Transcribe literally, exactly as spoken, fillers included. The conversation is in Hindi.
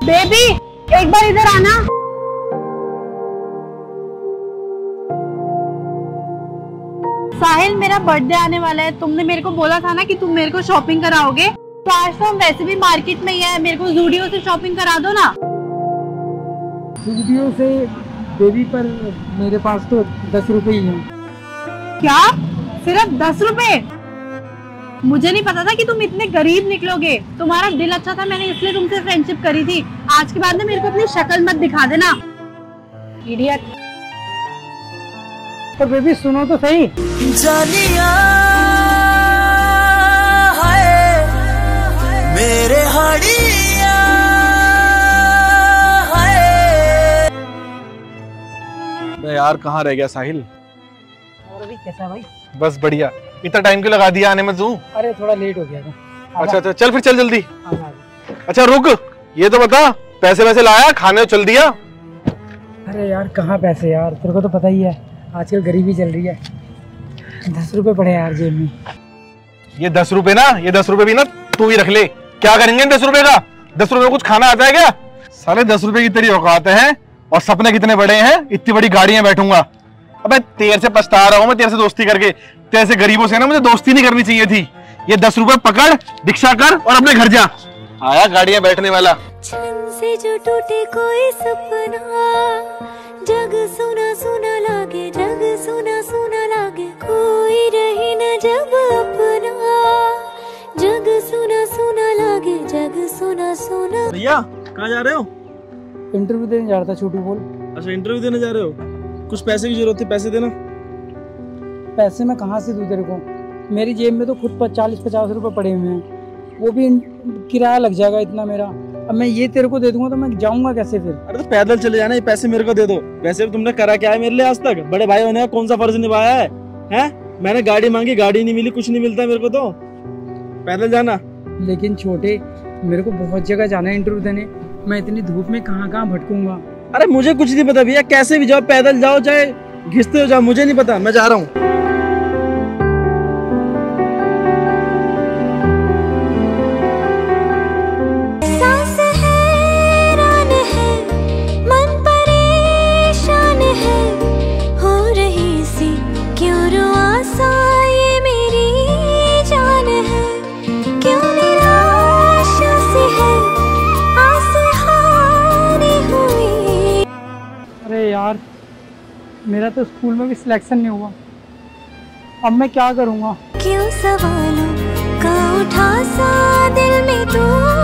बेबी एक बार इधर आना। साहिल मेरा बर्थडे आने वाला है, तुमने मेरे को बोला था ना कि तुम मेरे को शॉपिंग कराओगे, तो आज तो हम वैसे भी मार्केट में ही है, मेरे को ज़ूडियो से शॉपिंग करा दो ना। ज़ूडियो से बेबी, पर मेरे पास तो दस रुपए ही हैं। क्या सिर्फ दस रुपए? मुझे नहीं पता था कि तुम इतने गरीब निकलोगे। तुम्हारा दिल अच्छा था, मैंने इसलिए तुमसे फ्रेंडशिप करी थी। आज के बाद में मेरे को अपनी शक्ल मत दिखा देना, इडियट। पर बेबी सुनो तो सही। जानिया हाय मेरे हाड़िया हाय। बे यार कहाँ रह गया साहिल? और अभी कैसा भाई? बस बढ़िया। इतना टाइम क्यों लगा दिया आने में तू? अरे थोड़ा लेट हो गया था। अच्छा अच्छा चल फिर चल जल्दी। आजा। अच्छा रुक, ये तो बता पैसे वैसे लाया, खाने चल दिया? अरे यार कहाँ पैसे यार, तेरे को तो पता ही है आजकल गरीबी चल रही है। दस रुपए पड़े यार जेब में। ये दस रुपए ना, ये दस रुपए भी ना तू ही रख ले। क्या करेंगे दस रुपए का? दस रुपए में कुछ खाना आता है क्या? साले दस रुपए की तेरी औकात है और सपने कितने बड़े हैं, इतनी बड़ी गाड़ी में बैठूंगा। अबे तेरे से पछता रहा हूँ मैं, तेरे से दोस्ती करके। तेरे से गरीबों से ना मुझे दोस्ती नहीं करनी चाहिए थी। ये दस रुपए पकड़, रिक्शा कर और अपने घर जा। आया गाड़ियां बैठने वाला। छन से जो टूटे कोई सपना, जग सुना सुना लागे, जग सुना सुना लागे, कोई रही न जब अपना, जग सुना सुना लागे, जग सुना सुना। भैया कहाँ जा रहे हो? इंटरव्यू देने जा रहा था, छोटू बोल। अच्छा इंटरव्यू देने जा रहे हो, कुछ पैसे की जरूरत थी, पैसे देना। पैसे मैं कहाँ से दूं तेरे को? मेरी जेब में तो खुद चालीस पचास रुपए पड़े हुए हैं, वो भी किराया लग जाएगा इतना मेरा। अब मैं ये तेरे को दे दूंगा तो मैं जाऊंगा कैसे फिर? अरे तो पैदल चले जाना, ये पैसे मेरे को दे दो। वैसे भी तुमने करा क्या है मेरे लिए आज तक? बड़े भाई होने का कौन सा फर्ज निभाया है? हैं? मैंने गाड़ी मांगी, गाड़ी नहीं मिली, कुछ नहीं मिलता मेरे को तो। पैदल जाना। लेकिन छोटे, मेरे को बहुत जगह जाना है इंटरव्यू देने, मैं इतनी धूप में कहाँ कहाँ भटकूंगा। अरे मुझे कुछ नहीं पता भैया, कैसे भी जाओ, पैदल जाओ चाहे घिसते हो जाओ, मुझे नहीं पता, मैं जा रहा हूँ। यार मेरा तो स्कूल में भी सिलेक्शन नहीं हुआ, अब मैं क्या करूँगा? क्यों सवालों का उठा सा दिल में तू